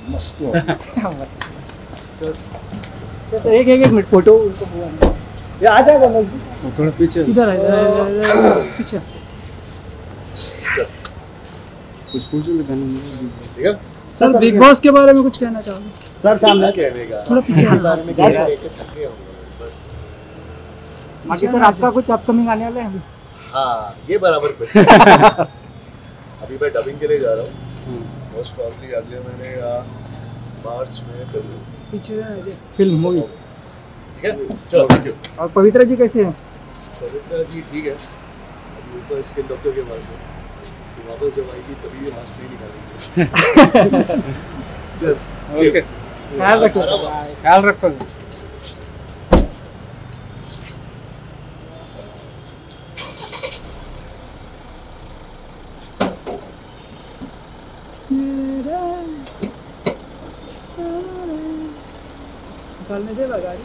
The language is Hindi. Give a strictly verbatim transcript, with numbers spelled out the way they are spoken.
मस्त हो मस्त। तो, तो एक एक एक मिनट फोटो उनको हुआ ये आ जाएगा नजदीक थोड़ा पीछे इधर है पीछे कुछ पूछ लो गाने ठीक है सर बिग बॉस के बारे में कुछ कहना चाहोगे सर सामने कहने का थोड़ा पीछे के बारे में कहने लेके थक गया हूं बस बाकी सर आपका कुछ अपकमिंग आने वाला है अभी हाँ ये बराबर क्वेश्चन अभी मैं डबिंग के लिए जा रहा हूँ मोस्ट प्रॉब्ली अगले महीने या मार्च में फिल्म पीछे फिल्म मूवी ठीक है चलो थैंक यू और पवित्रा जी कैसे हैं पवित्रा जी ठीक है अभी ऊपर स्किन डॉक्टर के पास है तो वापस जब आएगी तभी मास्क नहीं निकालेंगे चल ओके ख्याल रखो ख्याल रखो निकालने दे गाड़ी